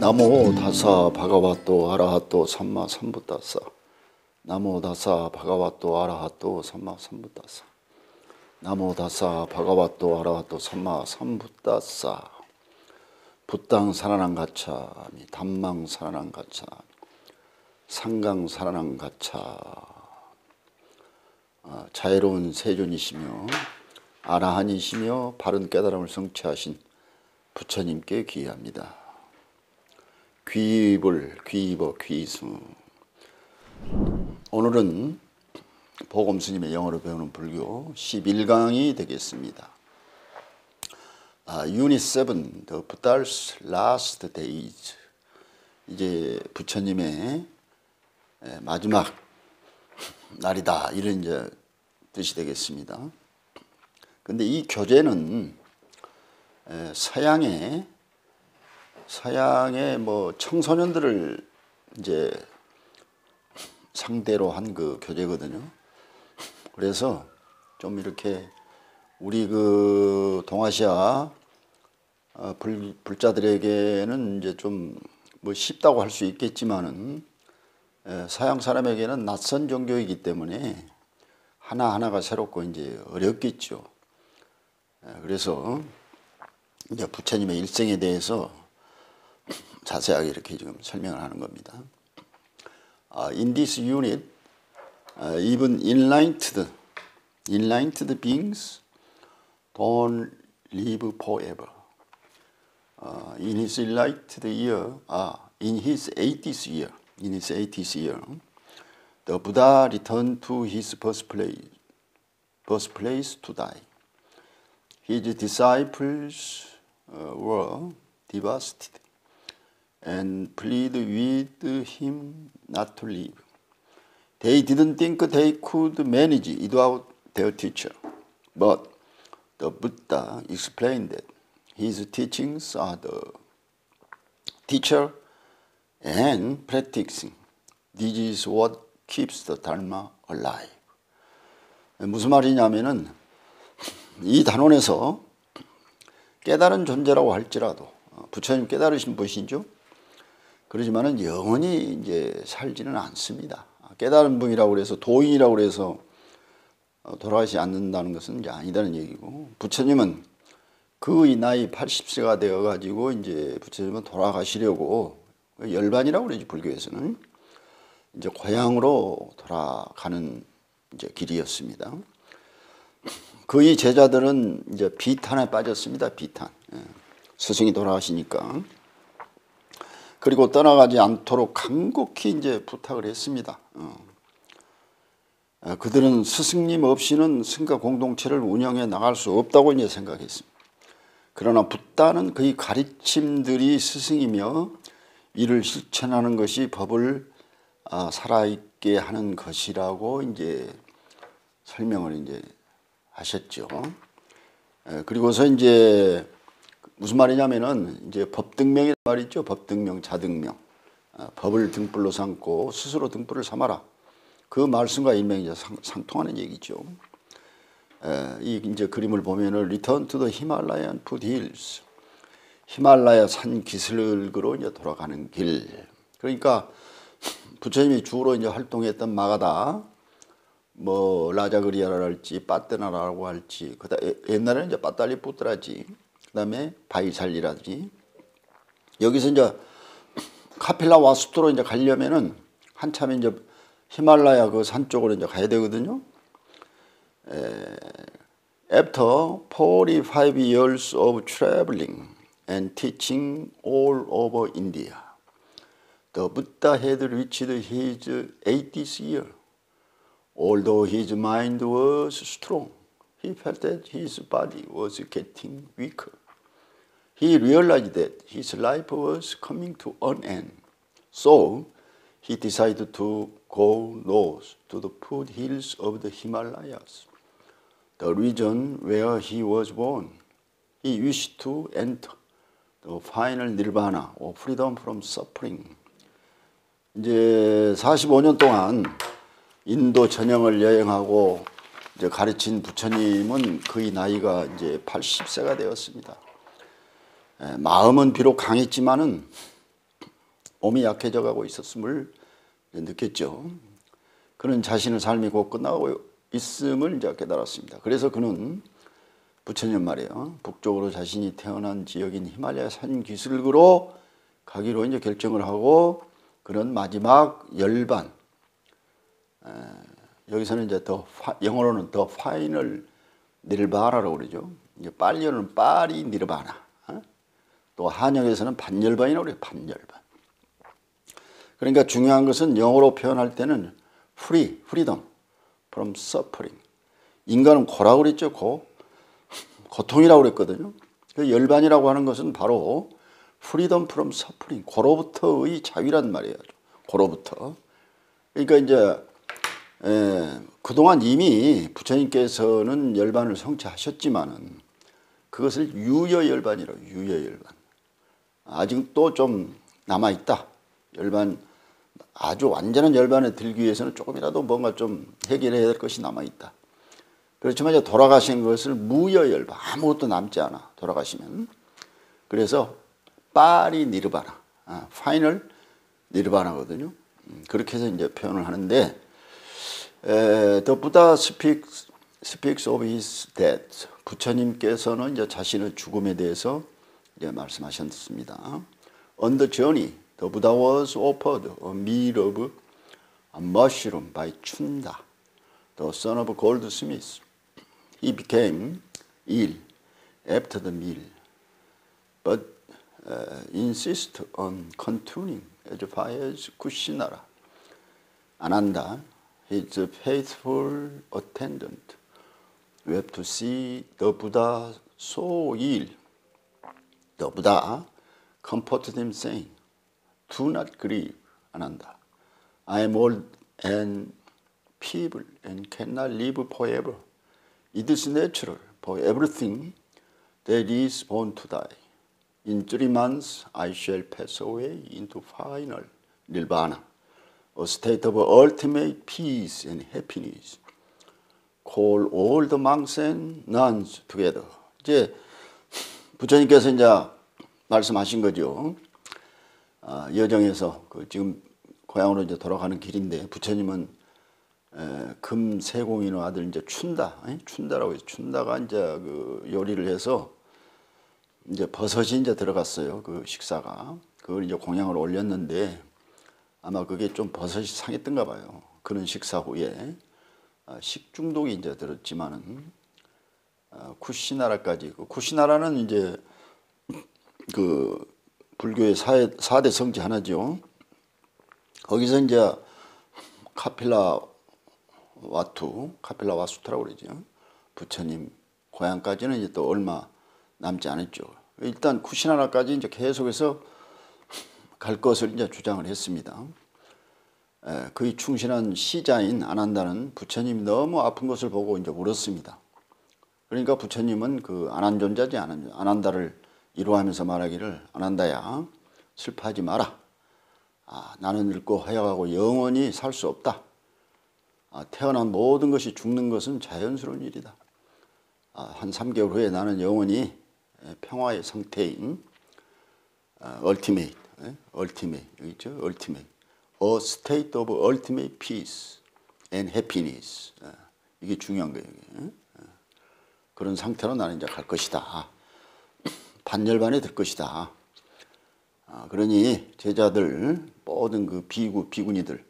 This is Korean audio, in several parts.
나모 다사 바가와또 아라하또 삼마 삼부다사. 나모 다사 바가와또 아라하또 삼마 삼부다사. 나모 다사 바가와또 아라하또 삼마 삼부다사. 붓당 사라낭 가차미 담망 사라낭 가차 상강 사라낭 가차. 자애로운 세존이시며 아라한이시며 바른 깨달음을 성취하신 부처님께 귀의합니다. 귀불, 귀입어, 귀수. 오늘은 보검스님의 영어로 배우는 불교 11강이 되겠습니다. Unit 7, The Buddha's Last Days. 이제 부처님의 마지막 날이다, 이런 이제 뜻이 되겠습니다. 근데 이 교재는 서양의 뭐 청소년들을 이제 상대로 한 그 교재거든요. 그래서 좀 이렇게 우리 그 동아시아 불자들에게는 이제 좀 뭐 쉽다고 할 수 있겠지만은 서양 사람에게는 낯선 종교이기 때문에 하나하나가 새롭고 이제 어렵겠죠. 그래서 이제 부처님의 일생에 대해서 자세하게 이렇게 지금 설명을 하는 겁니다. In this unit, even enlightened beings don't live forever. In his enlightened year, in his 80th year, the Buddha returned to his birthplace to die. His disciples were devastated and pleaded with him not to live. They didn't think they could manage without their teacher. But the Buddha explained that his teachings are the teacher and practicing. This is what keeps the Dharma alive. 무슨 말이냐면은 이 단원에서 깨달은 존재라고 할지라도 부처님 깨달으신 분이죠. 그러지만은 영원히 이제 살지는 않습니다. 깨달은 분이라고 해서 도인이라고 해서 돌아가지 않는다는 것은 이제 아니다는 얘기고, 부처님은 그 나이 80세가 되어 가지고 이제 부처님은 돌아가시려고, 열반이라고 그러지 불교에서는, 이제 고향으로 돌아가는 이제 길이었습니다. 그의 제자들은 이제 비탄에 빠졌습니다. 비탄. 스승이 돌아가시니까. 그리고 떠나가지 않도록 간곡히 이제 부탁을 했습니다. 그들은 스승님 없이는 승가 공동체를 운영해 나갈 수 없다고 이제 생각했습니다. 그러나 붓다는 그의 가르침들이 스승이며 이를 실천하는 것이 법을 살아있게 하는 것이라고 이제 설명을 이제 하셨죠. 그리고서 이제 무슨 말이냐면은 이제 법등명이란 말이 있죠. 법등명, 자등명. 법을 등불로 삼고 스스로 등불을 삼아라. 그 말씀과 일명이 이제 상통하는 얘기죠. 이 이제 그림을 보면은 Return to the Himalayan foothills. 히말라야 산 기슭으로 이제 돌아가는 길. 그러니까 부처님이 주로 이제 활동했던 마가다, 뭐 라자그리아랄지 빠떼나라고 할지, 옛날에는 이제 빠탈리푸트라지, 그다음에 바이살리라든지, 여기서 이제 카필라 와수토로 이제 가려면은 한참 이제 히말라야 그 산 쪽으로 이제 가야 되거든요. After 45 years of traveling and teaching all over India, the Buddha had reached his 80th year. Although his mind was strong, he felt that his body was getting weaker. He realized that his life was coming to an end. So he decided to go north to the foothills of the Himalayas, the region where he was born. He wished to enter the final nirvana or freedom from suffering. 이제 45년 동안 인도 전역을 여행하고 이제 가르친 부처님은 그의 나이가 이제 80세가 되었습니다. 마음은 비록 강했지만은 몸이 약해져 가고 있었음을 느꼈죠. 그는 자신의 삶이 곧 끝나고 있음을 이제 깨달았습니다. 그래서 그는 부처님 말이에요. 북쪽으로 자신이 태어난 지역인 히말라야 산 기슭으로 가기로 이제 결정을 하고 그런 마지막 열반, 여기서는 이제 영어로는 더 파이널 니르바나라고 그러죠. 이제 빨리어는 파리 니르바나. 또 한역에서는 반열반이라고 그래요. 반열반. 그러니까 중요한 것은 영어로 표현할 때는 freedom from suffering. 인간은 고라고 그랬죠. 고통이라고 그랬거든요. 그 열반이라고 하는 것은 바로 freedom from suffering. 고로부터의 자유란 말이에요. 고로부터. 그러니까 이제 그동안 이미 부처님께서는 열반을 성취하셨지만은 그것을 유여열반이라고. 유여열반. 아직도 좀 남아있다. 열반, 아주 완전한 열반에 들기 위해서는 조금이라도 뭔가 좀 해결해야 될 것이 남아있다. 그렇지만 이제 돌아가신 것을 무여열반, 아무것도 남지 않아. 돌아가시면. 그래서 파리 니르바나, 파이널 니르바나거든요. 그렇게 해서 이제 표현을 하는데, The Buddha speaks of his death. 부처님께서는 이제 자신의 죽음에 대해서 이제 말씀하셨습니다. On the journey, the Buddha was offered a meal of a mushroom by Chunda, the son of a goldsmith. He became ill after the meal, but insisted on continuing as far as Kushinara. Ananda, his faithful attendant, wept to see the Buddha so ill. The Buddha comforted him, saying, "Do not grieve, Ananda. I am old and feeble and cannot live forever. It is natural for everything that is born to die. In 3 months I shall pass away into final nirvana, a state of ultimate peace and happiness. Call all the monks and nuns together." 이제 부처님께서 이제 말씀하신 거죠. 여정에서 지금 고향으로 이제 돌아가는 길인데 부처님은 금세공인의 아들 이제 춘다라고 해서 춘다가 이제 그 요리를 해서 이제 버섯이 이제 들어갔어요. 그 식사가 그걸 이제 공양을 올렸는데 아마 그게 좀 버섯이 상했던가 봐요. 그런 식사 후에 식중독이 이제 들었지만은 쿠시나라까지 쿠시나라는 이제 그 불교의 4대 성지 하나죠. 거기서 이제 카필라 와수트라고 그러죠. 부처님 고향까지는 이제 또 얼마 남지 않았죠. 일단 쿠시나라까지 이제 계속해서 갈 것을 이제 주장을 했습니다. 그의 충실한 시자인 아난다는 부처님이 너무 아픈 것을 보고 이제 울었습니다. 그러니까 부처님은 그 아난존자지 아난다를 이루하면서 말하기를, 아난다야, 슬퍼하지 마라. 나는 늙고 하여가고 영원히 살 수 없다. 태어난 모든 것이 죽는 것은 자연스러운 일이다. 한 3개월 후에 나는 영원히 평화의 상태인 ultimate, 여기 있죠? ultimate, a state of ultimate peace and happiness. 이게 중요한 거예요. 그런 상태로 나는 이제 갈 것이다. 반열반에 들 것이다. 그러니 제자들 모든 그 비구니들,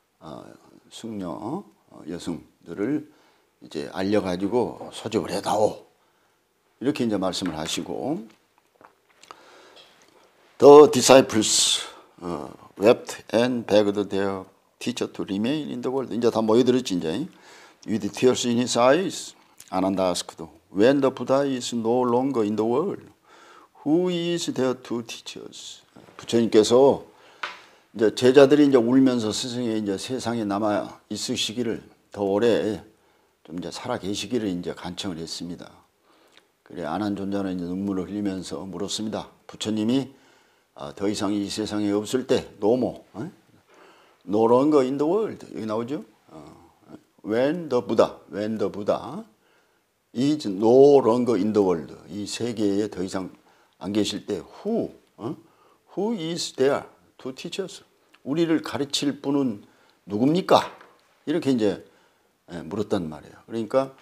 승려 여성들을 이제 알려가지고 소집을 해다오. 이렇게 이제 말씀을 하시고, The disciples wept and begged their teacher to remain in the world. 이제 다 모여들었지 이제. With tears in his eyes, Ananda asked, when the Buddha is no longer in the world, who is there to teach us? 부처님께서 이제 제자들이 이제 울면서 스승이 이제 세상에 남아 있으시기를, 더 오래 좀 이제 살아 계시기를 이제 간청을 했습니다. 그래 아난존자는 이제 눈물을 흘리면서 물었습니다. 부처님이 더 이상 이 세상에 없을 때, no longer in the world, 여기 나오죠? when the Buddha is no longer in the world, 이 세계에 더 이상 안 계실 때 who is there to teach us? 우리를 가르칠 분은 누굽니까? 이렇게 이제 물었단 말이에요. 그러니까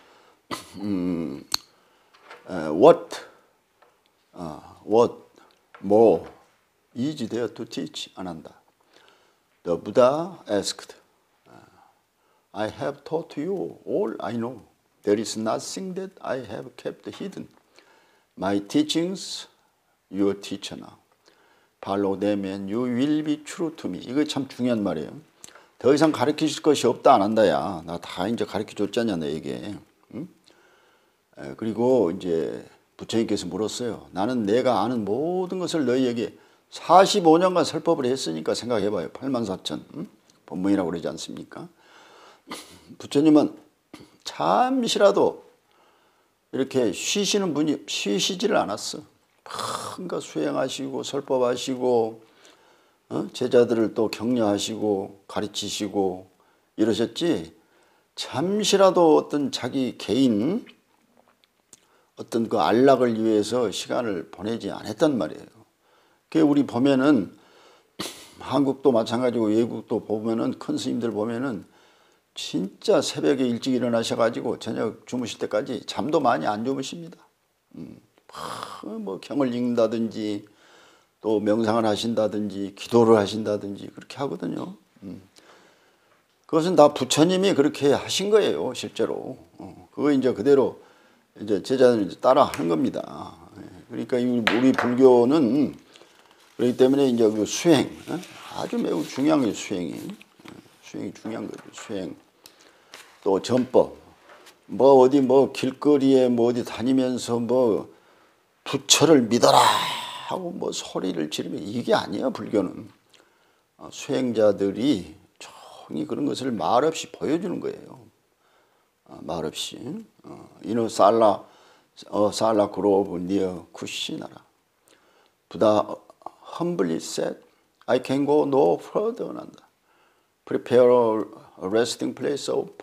what more is there to teach? 안 한다. The Buddha asked, I have taught you all I know. There is nothing that I have kept hidden. My teachings, your teacher now. Follow them and you will be true to me. 이거 참 중요한 말이에요. 더 이상 가르치실 것이 없다 안 한다야. 나 다 이제 가르쳐 줬잖냐 너에게. 응? 그리고 이제 부처님께서 물었어요. 나는 내가 아는 모든 것을 너희에게 45년간 설법을 했으니까 생각해봐요. 84,000 법문이라고 그러지 않습니까? 부처님은 잠시라도 이렇게 쉬시는 분이 쉬시지를 않았어. 뭔가 수행하시고 설법하시고 제자들을 또 격려하시고 가르치시고 이러셨지. 잠시라도 어떤 자기 개인 어떤 그 안락을 위해서 시간을 보내지 않았단 말이에요. 그 우리 보면은 한국도 마찬가지고 외국도 보면은 큰 스님들 보면은 진짜 새벽에 일찍 일어나셔가지고 저녁 주무실 때까지 잠도 많이 안 주무십니다. 뭐 경을 읽는다든지 또 명상을 하신다든지 기도를 하신다든지 그렇게 하거든요. 그것은 다 부처님이 그렇게 하신 거예요, 실제로. 그거 이제 그대로 이제 제자들이 따라 하는 겁니다. 그러니까 우리 불교는 그렇기 때문에 이제 그 수행, 아주 매우 중요한 게 수행이 중요한 거죠. 수행. 또 전법. 뭐 어디 뭐 길거리에 뭐 어디 다니면서 뭐 부처를 믿어라 하고 뭐 소리를 지르면 이게 아니에요, 불교는. 수행자들이 종이 그런 것을 말없이 보여주는 거예요. 말없이. 이노 살라 그로브 니어 쿠시나라. 부다 humbly said, I can go no further. Prepare a resting place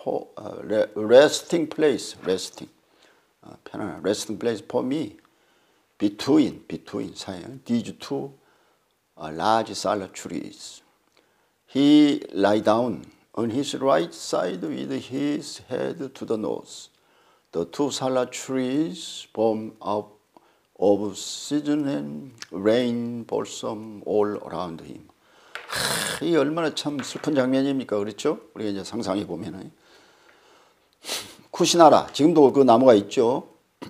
편안한 resting place for me between 사이 these two large salad trees. He lie down on his right side with his head to the north. The two salad trees born out of season and rain blossom all around him. 이 얼마나 참 슬픈 장면입니까? 그렇죠? 우리가 이제 상상해 보면은 쿠시나라 지금도 그 나무가 있죠.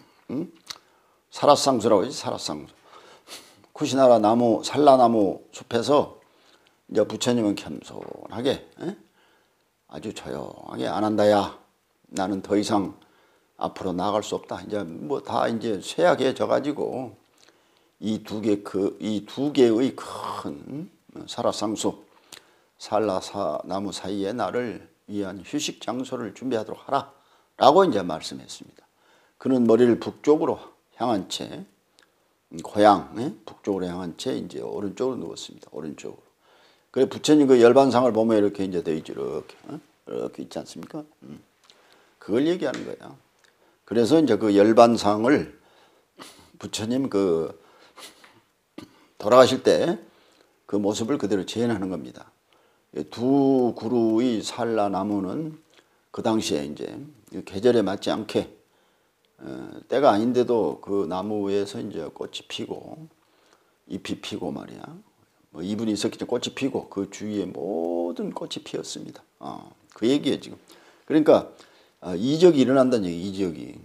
사라상수라고 하지, 사라상수. 쿠시나라 나무, 산라나무 숲에서 이제 부처님은 겸손하게 아주 조용하게 안 한다야. 나는 더 이상 앞으로 나아갈 수 없다. 이제 뭐 다 이제 쇠약해져 가지고 이 두 개의 큰 사라상수, 산라나무 사이에 나를 위한 휴식 장소를 준비하도록 하라. 라고 이제 말씀했습니다. 그는 머리를 북쪽으로 향한 채, 고향, 북쪽으로 향한 채 이제 오른쪽으로 누웠습니다. 오른쪽으로. 그래 부처님 그 열반상을 보면 이렇게 이제 돼 있죠. 이렇게 있지 않습니까? 그걸 얘기하는 거야. 그래서 이제 그 열반상을 부처님 그 돌아가실 때 그 모습을 그대로 재현하는 겁니다. 두 그루의 산라나무는 그 당시에 이제 계절에 맞지 않게 때가 아닌데도 그 나무에서 이제 꽃이 피고 잎이 피고 말이야. 뭐 이분이 있었기 때문에 꽃이 피고 그 주위에 모든 꽃이 피었습니다. 그 얘기예요 지금. 그러니까 이적이 일어난다는 얘기. 이적이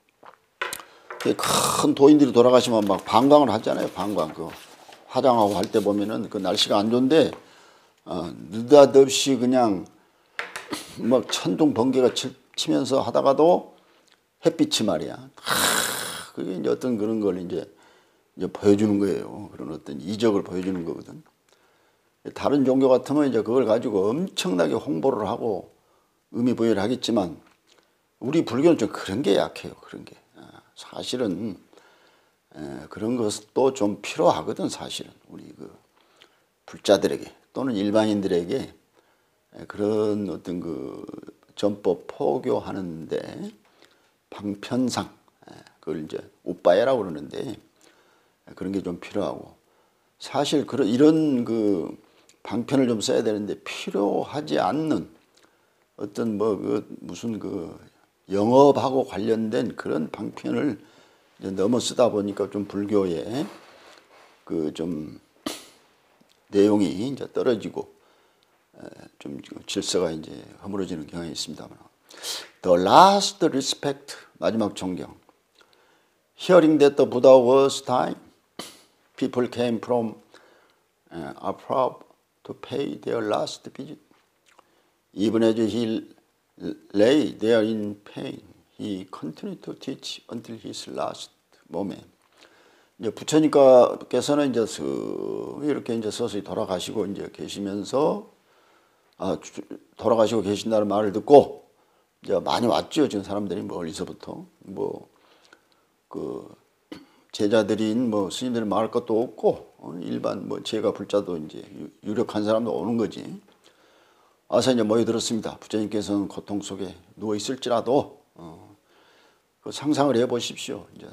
큰 도인들이 돌아가시면 막 방광을 하잖아요. 방광 그 화장하고 할 때 보면은 그 날씨가 안 좋은데 느닷없이 그냥 막 천둥 번개가 치면서 하다가도 햇빛이 말이야. 그게 이제 어떤 그런 걸 이제 보여주는 거예요. 그런 어떤 이적을 보여주는 거거든. 다른 종교 같으면 이제 그걸 가지고 엄청나게 홍보를 하고 의미부여를 하겠지만 우리 불교는 좀 그런 게 약해요. 그런 게. 사실은 그런 것도 좀 필요하거든. 사실은 우리 그 불자들에게 또는 일반인들에게 그런 어떤 그 전법 포교하는데 방편상 그걸 이제 우빠야라고 그러는데 그런 게 좀 필요하고 사실 이런 그 방편을 좀 써야 되는데 필요하지 않는 어떤 뭐 무슨 영업하고 관련된 그런 방편을 이제 너무 쓰다 보니까 좀 불교의 좀 내용이 이제 떨어지고 좀 질서가 이제 허물어지는 경향이 있습니다만. The last respect, 마지막 존경. Hearing that the Buddha was time, people came from afar to pay their last visit. Even as he lay there in pain, he continued to teach until his last moment. 이제 부처님께서는 이제 이렇게 이제 서서히 돌아가시고 이제 계시면서 돌아가시고 계신다는 말을 듣고 이제 많이 왔죠. 지금 사람들이 멀리서부터 제자들인 스님들이 말할 것도 없고 일반 제가 불자도 이제 유력한 사람도 오는 거지. 와서 이제 모여들었습니다. 부처님께서는 고통 속에 누워 있을지라도 그 상상을 해 보십시오. 이제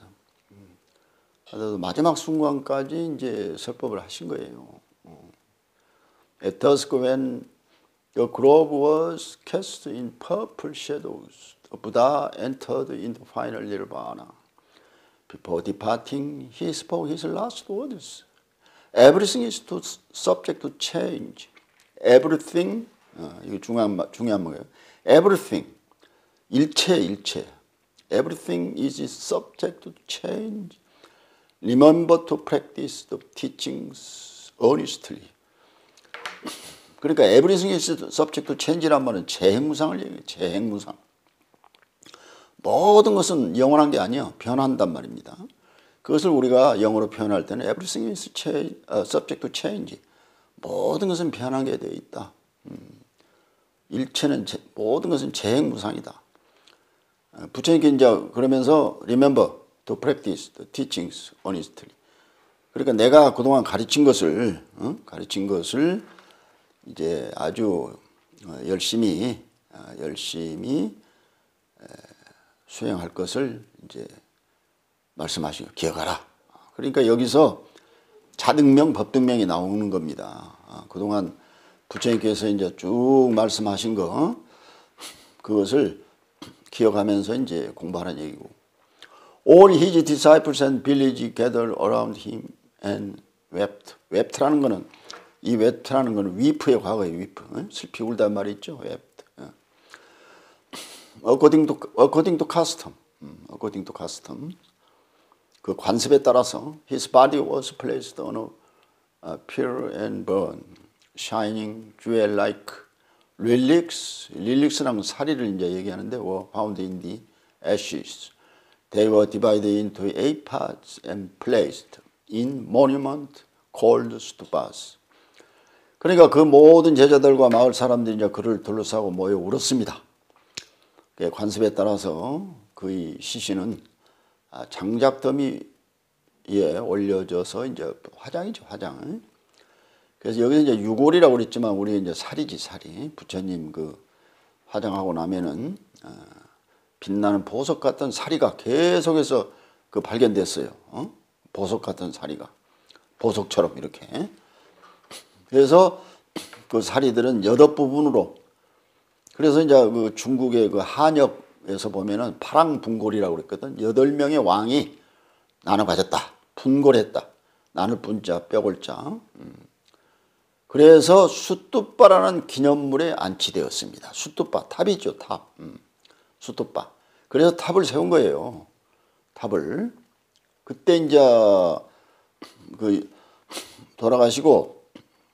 마지막 순간까지 이제 설법을 하신 거예요. At dusk when the grove was cast in purple shadows, the Buddha entered into final nirvana. Before departing, he spoke his last words. Everything is subject to change. Everything, 이거 중요한 거예요. Everything, 일체. Everything is subject to change. Remember to practice the teachings honestly. 그러니까 everything is subject to change란 말은 재행무상을 얘기해요. 재행무상. 모든 것은 영원한 게 아니에요. 변한단 말입니다. 그것을 우리가 영어로 표현할 때는 everything is subject to change. 모든 것은 변하게 되어 있다. 일체는 모든 것은 재행무상이다. 부처님께 이제 그러면서 remember to practice the teachings honestly. 그러니까 내가 그동안 가르친 것을 이제 아주 열심히 수행할 것을 이제 말씀하시고 기억하라. 그러니까 여기서 자등명, 법등명이 나오는 겁니다. 그동안 부처님께서 이제 쭉 말씀하신 거 그것을 기억하면서 이제 공부하는 얘기고. All his disciples and village gathered around him and wept. wept라는 거는 이 wept라는 거는 weep의 과거예요. weep. 슬피 울단 말이 있죠. wept. according to custom. according to custom. 그 관습에 따라서 his body was placed on a pure and burned, shining jewel-like relics. relics라는 사리를 이제 얘기하는데 were found in the ashes. They were divided into 8 parts and placed in monument called stupas. 그러니까 그 모든 제자들과 마을 사람들이 이제 그를 둘러싸고 모여 울었습니다. 관습에 따라서 그의 시신은 장작더미에 올려져서 이제 화장이죠, 화장. 그래서 여기서 이제 유골이라고 그랬지만 우리 이제 살이지, 살이. 부처님 그 화장하고 나면은 빛나는 보석 같은 사리가 계속해서 발견됐어요. 보석 같은 사리가 보석처럼 이렇게. 그래서 그 사리들은 8부분으로. 그래서 이제 그 중국의 그 한역에서 보면은 파랑분골이라고 그랬거든. 8명의 왕이 나눠 가졌다. 분골했다. 나눌 분자, 뼈골자. 그래서 수뚜빠라는 기념물에 안치되었습니다. 수뚜빠, 탑이죠, 탑. 수뚜빠. 그래서 탑을 세운 거예요. 탑을. 그때 이제 돌아가시고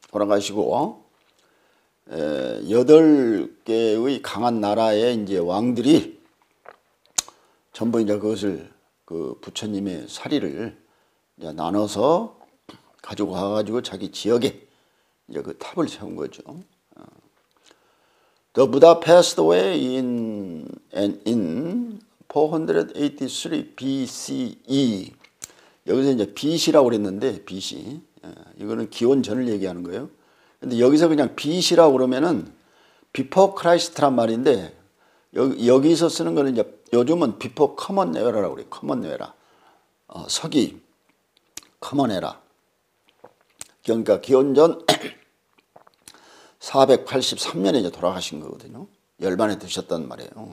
8개의 강한 나라의 이제 왕들이 전부 이제 그것을 그 부처님의 사리를 이제 나눠서 가지고 가가지고 자기 지역에 이제 그 탑을 세운 거죠. The Buddha passed away in 483 BCE. 여기서 이제 BC라고 그랬는데 BC. 이거는 기원 전을 얘기하는 거예요. 근데 여기서 그냥 BC라고 그러면은 Before Christ란 말인데 여기서 쓰는 거는 이제 요즘은 Before Common Era라고 그래요. Common Era. 서기 Common Era. 그러니까 기원전 483년에 이제 돌아가신 거거든요. 열반에 드셨단 말이에요.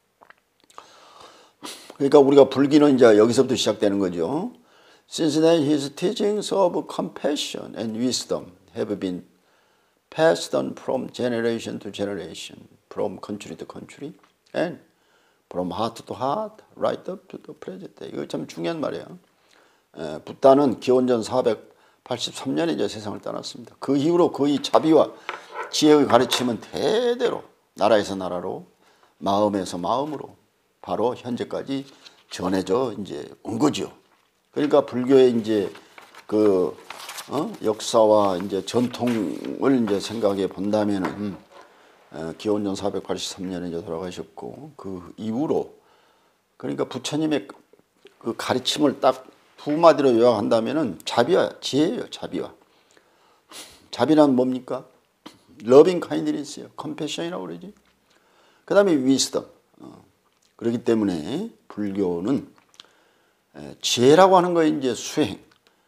그러니까 우리가 불기는 이제 여기서부터 시작되는 거죠. Since then his teachings of compassion and wisdom have been passed on from generation to generation, from country to country, and from heart to heart, right up to the present day. 이거 참 중요한 말이에요. 붓다는 기원전 483년에 이제 세상을 떠났습니다. 그 이후로 그의 자비와 지혜의 가르침은 대대로 나라에서 나라로, 마음에서 마음으로 바로 현재까지 전해져 이제 온 거죠. 그러니까 불교의 이제 그 역사와 이제 전통을 이제 생각해 본다면은 기원전 483년에 이제 돌아가셨고 그 이후로 그러니까 부처님의 그 가르침을 딱 두 마디로 요약한다면은 자비와 지혜예요. 자비와 자비란 뭡니까? 러빙 카인드니스예요. 컴패션이라고 그러지. 그 다음에 위스덤. 그렇기 때문에 불교는 지혜라고 하는 거 이제 수행,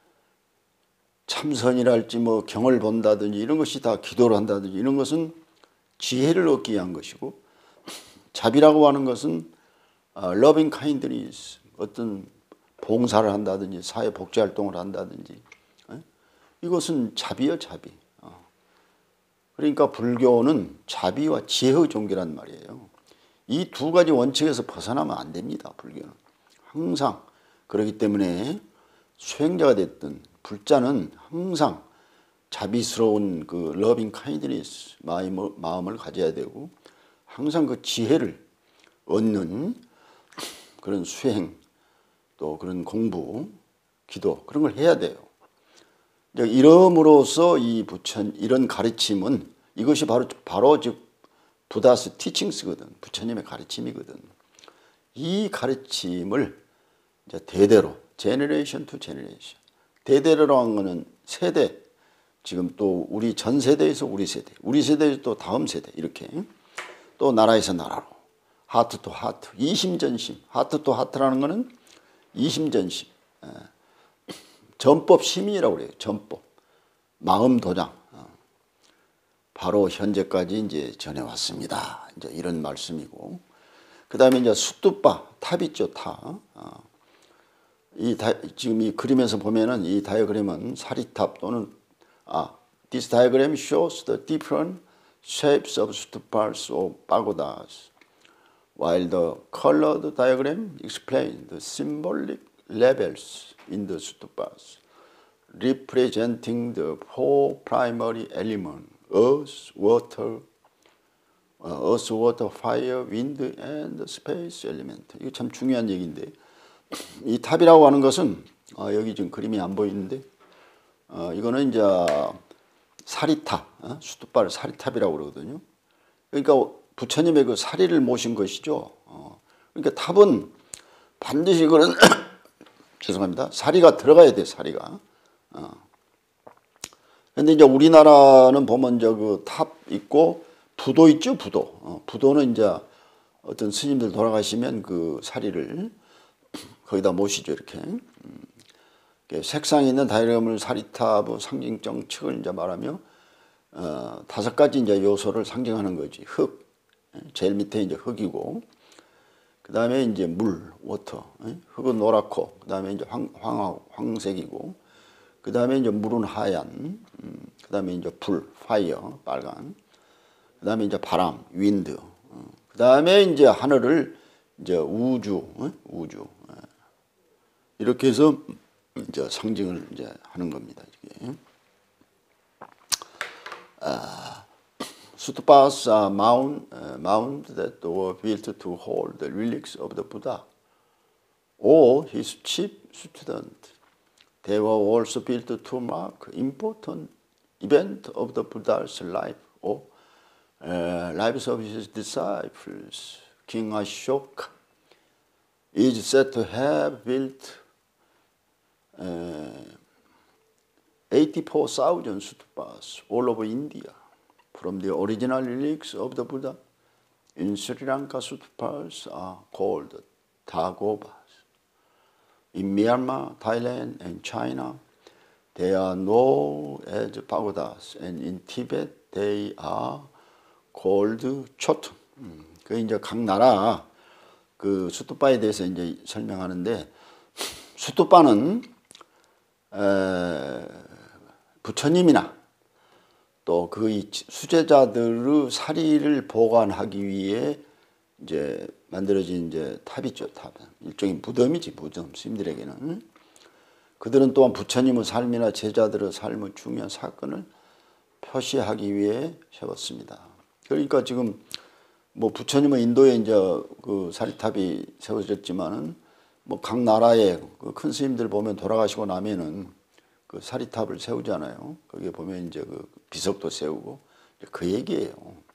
참선이랄지 뭐 경을 본다든지 이런 것이 다 기도를 한다든지 이런 것은 지혜를 얻기 위한 것이고, 자비라고 하는 것은 러빙 카인드니스, 어떤 봉사를 한다든지 사회 복지 활동을 한다든지 이것은 자비요 자비. 그러니까 불교는 자비와 지혜의 종교란 말이에요. 이 두 가지 원칙에서 벗어나면 안 됩니다. 불교는 항상. 그렇기 때문에 수행자가 됐든 불자는 항상 자비스러운 그 러빙 카인드니스 마음을 가져야 되고, 항상 그 지혜를 얻는 그런 수행, 또 그런 공부, 기도 그런 걸 해야 돼요. 이름으로써 이 이런 가르침은 이것이 바로 즉 부다스 티칭스거든. 부처님의 가르침이거든. 이 가르침을 이제 대대로 제너레이션 투 제너레이션, 대대로라는 거는 세대, 지금 또 우리 전 세대에서 우리 세대에서 또 다음 세대, 이렇게 또 나라에서 나라로, 하트 투 하트, 이심전심. 하트 투 하트라는 거는 이심전심, 전법 시민이라고 그래요. 전법, 마음 도장. 바로 현재까지 이제 전해왔습니다. 이제 이런 말씀이고, 그 다음에 이제 숫두빠, 탑 있죠, 탑. 지금 이 그림에서 보면은 이 다이어그램은 사리탑 또는 this diagram shows the different shapes of stupas or pagodas, while the colored diagram explains the symbolic levels in the stupas, representing the four primary elements: earth, water, fire, wind, and space element. 이거 참 중요한 얘기인데, 이 탑이라고 하는 것은 여기 지금 그림이 안 보이는데, 이거는 이제 사리탑, 숫두파를 사리탑이라고 그러거든요. 그러니까 부처님의 그 사리를 모신 것이죠. 그러니까 탑은 반드시 그런 죄송합니다. 사리가 들어가야 돼, 사리가. 근데 이제 우리나라는 보면 이제 그 탑 있고 부도 있죠, 부도. 부도는 이제 어떤 스님들 돌아가시면 그 사리를 거기다 모시죠, 이렇게. 색상이 있는 다이어그램을 사리탑의 상징 정책을 이제 말하며 5가지 이제 요소를 상징하는 거지. 흙, 제일 밑에 이제 흙이고, 그 다음에 이제 물, 워터, 흙은 노랗고, 그 다음에 이제 황색이고, 그 다음에 이제 물은 하얀, 그 다음에 이제 불, 파이어, 빨간, 그 다음에 이제 바람, 윈드, 그 다음에 이제 하늘을 이제 우주, 이렇게 해서 이제 상징을 이제 하는 겁니다. 이게. Stupas are mounds that were built to hold the relics of the Buddha or his chief student. They were also built to mark important event of the Buddha's life or lives of his disciples. King Ashoka is said to have built 84,000 stupas all over India. From the original relics of the Buddha in Sri Lanka, stupas are called dagobas. In Myanmar, Thailand, and China, There are no as pagodas, and in Tibet they are called chotum. 그 이제 각 나라 그 수뚜빠에 대해서 이제 설명하는데, 수뚜빠는 부처님이나 또 그 수제자들의 사리를 보관하기 위해 이제 만들어진 이제 탑이죠. 탑. 일종의 무덤이지, 무덤. 스님들에게는. 그들은 또한 부처님의 삶이나 제자들의 삶의 중요한 사건을 표시하기 위해 세웠습니다. 그러니까 지금 뭐 부처님은 인도에 이제 그 사리탑이 세워졌지만은 뭐 각 나라의 그 큰 스님들 보면 돌아가시고 나면은 그 사리탑을 세우잖아요. 거기에 보면 이제 그 비석도 세우고 그 얘기예요.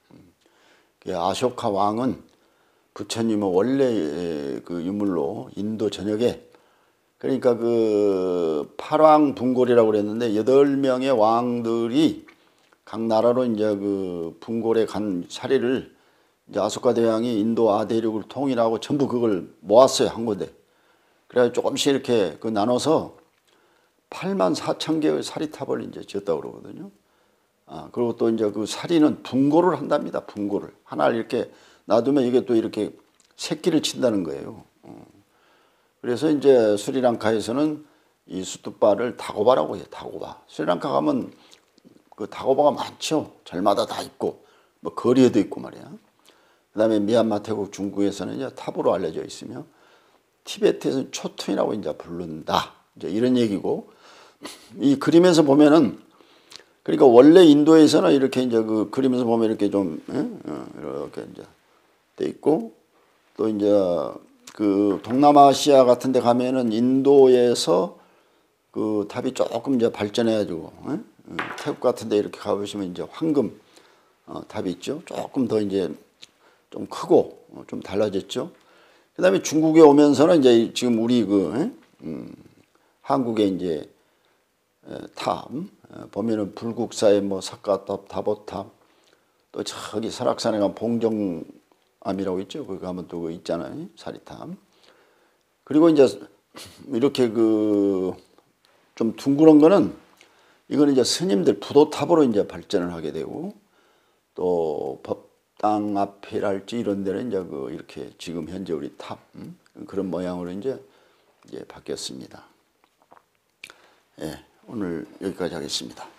아쇼카 왕은 부처님의 원래 그 유물로 인도 전역에, 그러니까 그 팔왕 분골이라고 그랬는데 8명의 왕들이 각 나라로 이제 그 분골에 간 사리를 이제 아소카 대왕이 인도 아대륙을 통일하고 전부 그걸 모았어요, 한 곳에. 그래서 조금씩 이렇게 그 나눠서 84,000개의 사리탑을 이제 지었다고 그러거든요. 그리고 또 이제 그 사리는 분골을 한답니다. 분골을. 하나를 이렇게 놔두면 이게 또 이렇게 새끼를 친다는 거예요. 그래서 이제 스리랑카에서는 이 수뚜빠를 다고바라고 해요. 다고바. 스리랑카 가면 그 다고바가 많죠. 절마다 다 있고, 뭐 거리에도 있고 말이야. 그 다음에 미얀마, 태국, 중국에서는 이제 탑으로 알려져 있으며, 티베트에서는 초퉁이라고 이제 부른다. 이제 이런 얘기고, 이 그림에서 보면은, 그러니까 원래 인도에서는 이렇게 이제 그 그림에서 보면 이렇게 좀, 이렇게 이제 돼 있고, 또 이제 그 동남아시아 같은 데 가면은 인도에서 그 탑이 조금 이제 발전해가지고, 태국 같은 데 이렇게 가보시면 이제 황금 탑이 있죠. 조금 더 이제 좀 크고 좀 달라졌죠. 그 다음에 중국에 오면서는 이제 지금 우리 그 한국의 이제 탑 보면은 불국사의 뭐 석가탑, 다보탑, 또 저기 설악산에 가면 봉정암이라고 있죠. 거기 가면 또 그 있잖아요, 사리탑. 그리고 이제 이렇게 그 좀 둥그런 거는, 이거는 이제 스님들 부도탑으로 이제 발전을 하게 되고, 또 법당 앞이랄지 이런 데는 이제 그 이렇게 지금 현재 우리 탑 그런 모양으로 이제 바뀌었습니다. 예, 오늘 여기까지 하겠습니다.